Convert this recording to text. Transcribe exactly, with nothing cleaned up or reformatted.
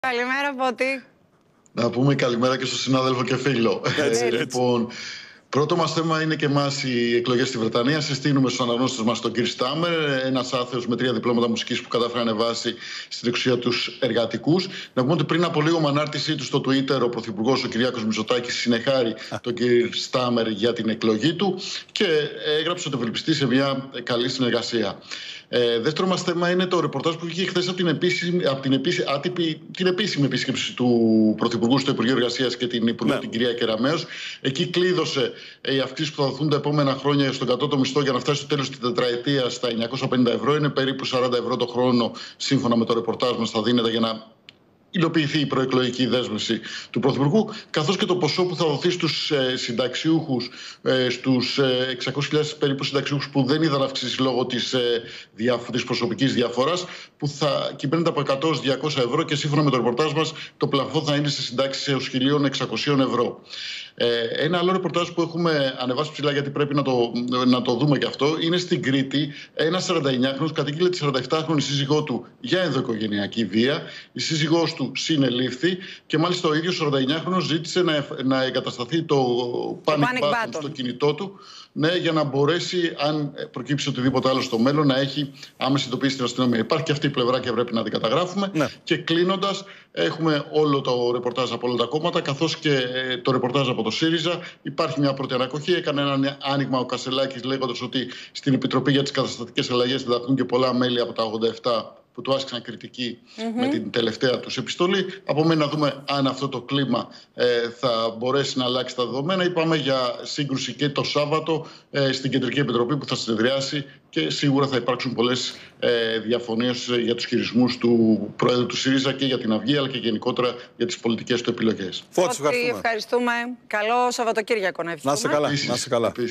Καλημέρα, Φώτη. Να πούμε καλημέρα και στον συνάδελφο και φίλο. Έτσι, ε, έτσι. Λοιπόν, πρώτο μας θέμα είναι και εμάς οι εκλογές στη Βρετανία. Συστήνουμε στους αναγνώστες μας τον Κίρ Στάμερ, ένας άθεος με τρία διπλώματα μουσικής που κατάφερε να ανεβάσει στην εξουσία τους εργατικούς. Να πούμε ότι πριν από λίγο, με ανάρτησή του στο Twitter, ο Πρωθυπουργός ο Κυριάκος Μητσοτάκης συνεχάρει τον Κίρ Στάμερ για την εκλογή του και έγραψε ότι ευελπιστεί σε μια καλή συνεργασία. Ε, δεύτερο μας θέμα είναι το ρεπορτάζ που βγήκε χθες από την επίσημη, από την επίσημη, άτυπη, την επίσημη επίσκεψη του Πρωθυπουργού στο Υπουργείο Εργασίας και την Υπουργό, ναι. την κυρία Κεραμέως. Εκεί κλείδωσε οι αυξήσεις που θα δοθούν τα επόμενα χρόνια στον κατώτατο μισθό για να φτάσει στο τέλος της τετραετίας στα εννιακόσια πενήντα ευρώ. Είναι περίπου σαράντα ευρώ το χρόνο, σύμφωνα με το ρεπορτάζ μας, θα δίνεται για να υλοποιηθεί η προεκλογική δέσμευση του Πρωθυπουργού, καθώς και το ποσό που θα δοθεί στους ε, συνταξιούχους, ε, στους ε, εξακόσιες χιλιάδες περίπου συνταξιούχους που δεν είδαν αυξήσει λόγω της, ε, της προσωπικής διαφοράς, που θα κυμαίνεται από εκατό έως διακόσια ευρώ και σύμφωνα με το ρεπορτάζ μας το πλαφό θα είναι σε συντάξεις έως χίλια εξακόσια ευρώ. Ε, ένα άλλο ρεπορτάζ που έχουμε ανεβάσει ψηλά, γιατί πρέπει να το, να το δούμε και αυτό, είναι στην Κρήτη. Ένας σαρανταεννιάχρονος κατήγγειλε τη σαρανταεπτάχρονη σύζυγό του για ενδοοικογενειακή βία. Η σύζυγός του συνελήφθη και μάλιστα ο ίδιος σαρανταεννιάχρονος ζήτησε να, να εγκατασταθεί το panic, panic button στο κινητό του, ναι, για να μπορέσει, αν προκύψει οτιδήποτε άλλο στο μέλλον, να έχει άμεση ειδοποίηση στην αστυνομία. Υπάρχει και αυτή η πλευρά και πρέπει να την καταγράφουμε. Ναι. Και κλείνοντας, έχουμε όλο το ρεπορτάζ από όλα τα κόμματα, καθώς και το ρεπορτάζ από το ΣΥΡΙΖΑ. Υπάρχει μια πρώτη ανακοχή. Έκανε ένα άνοιγμα ο Κασελάκης, λέγοντας ότι στην Επιτροπή για τις Καταστατικές Αλλαγές διδαχθούν και πολλά μέλη από τα ογδόντα επτά που του άσκησαν κριτική mm-hmm. με την τελευταία τους επιστολή. Απομένει να δούμε αν αυτό το κλίμα ε, θα μπορέσει να αλλάξει τα δεδομένα. Είπαμε για σύγκρουση και το Σάββατο ε, στην Κεντρική Επιτροπή που θα συνεδριάσει και σίγουρα θα υπάρξουν πολλές ε, διαφωνίες για τους χειρισμούς του Προέδρου του ΣΥΡΙΖΑ και για την Αυγή, αλλά και γενικότερα για τις πολιτικές του επιλογές. Φώτη, ευχαριστούμε. Καλό Σαββατοκύριακο να ευχηθούμε. Να είστε καλά. Να είστε καλά.